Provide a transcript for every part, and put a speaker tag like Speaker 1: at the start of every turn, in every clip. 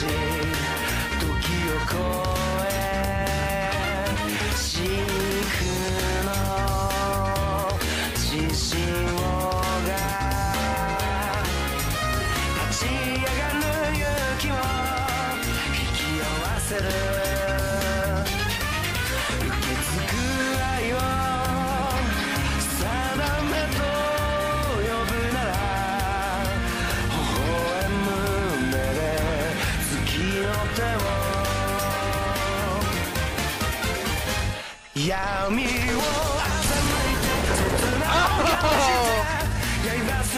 Speaker 1: 時を越え真空の自信をが立ち上がる勇気を引き合わせる受け継ぐ愛を定めと呼ぶなら微笑む目で月の手を闇を欺いて切なYou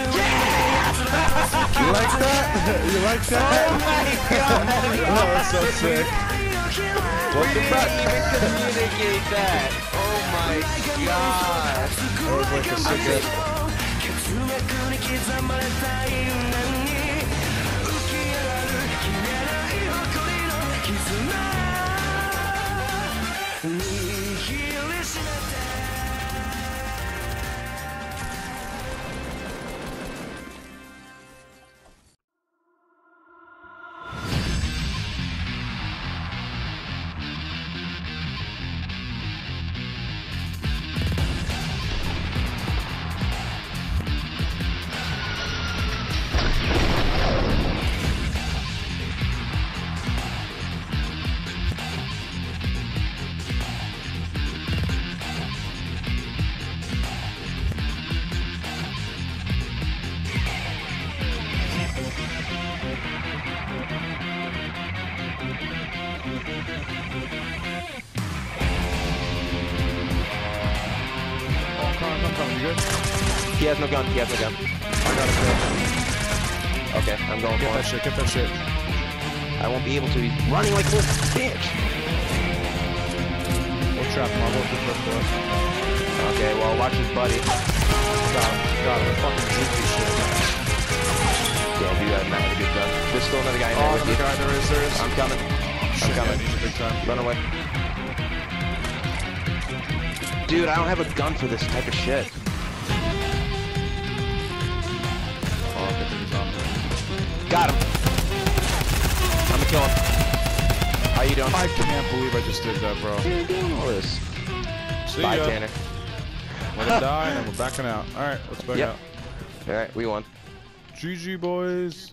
Speaker 2: like that? You like that?
Speaker 1: Oh my god!
Speaker 2: Oh, that's so sick.
Speaker 3: Welcome back. Even communicate that. Oh my god.
Speaker 2: That was like a sick ass.
Speaker 3: He has no gun. He has no gun.
Speaker 2: I got it.
Speaker 3: Okay, I'm going
Speaker 2: Get
Speaker 3: for
Speaker 2: that
Speaker 3: him.
Speaker 2: shit. Get that shit.
Speaker 3: I won't be able to. He's running like a little bitch.
Speaker 2: We'll trap him. I'll work the first door.
Speaker 3: Okay, well, watch his buddy.
Speaker 2: Got him. Fucking juke this shit.
Speaker 3: Yeah, dude, I'm not having a good gun. There's still another guy in there
Speaker 2: Oh,
Speaker 3: with
Speaker 2: another
Speaker 3: you.
Speaker 2: guy. There is.
Speaker 3: I'm coming.
Speaker 2: Shit,
Speaker 3: I'm coming.
Speaker 2: yeah, he's a big time.
Speaker 3: Run away. Dude, I don't have a gun for this type of shit.
Speaker 2: Oh, okay, he's on there.
Speaker 3: Got him. I'm gonna kill him. How you doing?
Speaker 2: I can't believe I just did that, bro.
Speaker 3: How you doing all this?
Speaker 2: See
Speaker 3: Bye,
Speaker 2: ya.
Speaker 3: Tanner.
Speaker 2: Let him die, and then we're backing out. All right, let's back
Speaker 3: Yep.
Speaker 2: out.
Speaker 3: Alright, we won.
Speaker 2: GG, boys.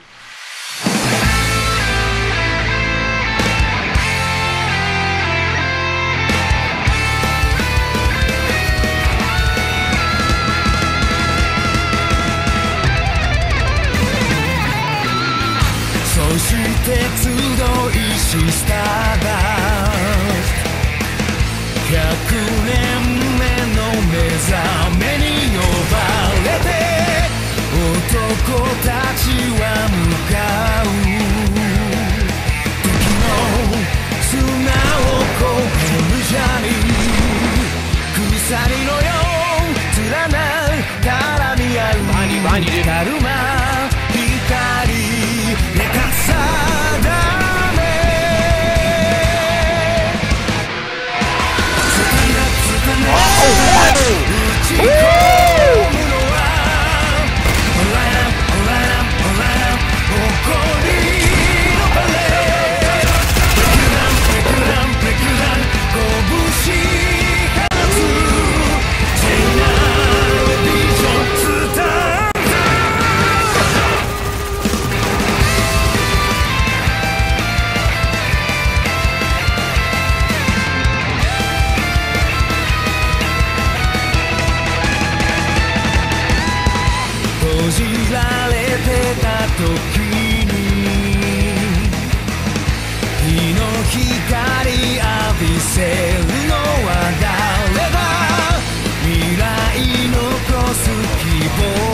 Speaker 1: So して集いしスターダスト100年目の目覚めに呼ばれて男たちは向かう時の砂を越えるジャーニー鎖のよう連なる絡み合うカルマ光でかさだめつかな打ち込むのは誇りのバレープレクラン拳放つジェナレーションスター閉じられてた時に日の光浴びせるのは誰だ未来残す希望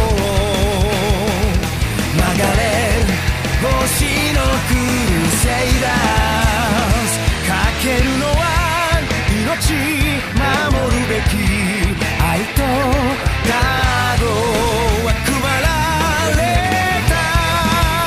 Speaker 1: 流れ星のクルセイダーズかけるのは命守るべき愛とカードは配られた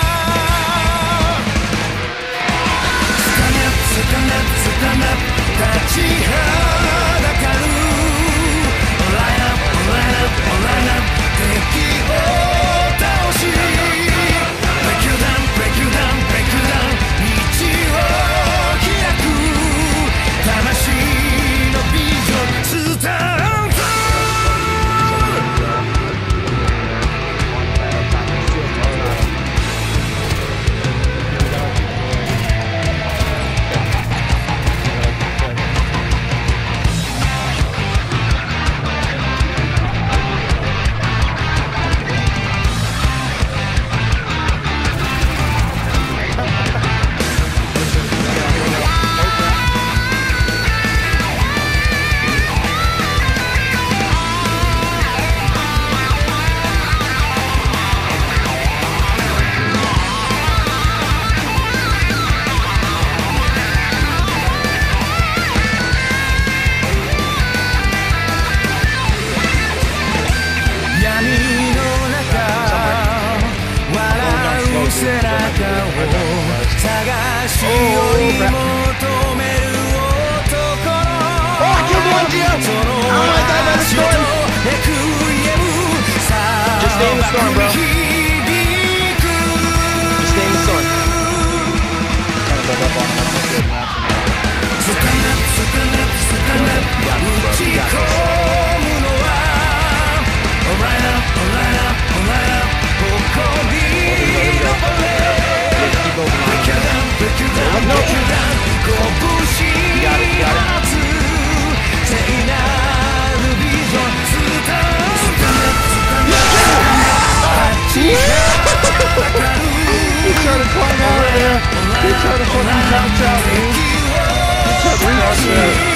Speaker 3: Just stay in the storm, bro. Just stay in the storm. Trying to build up on him. That's not good matching. You got this.
Speaker 2: He's trying to climb out of there. He's trying to fucking couch out, dude. He's trying to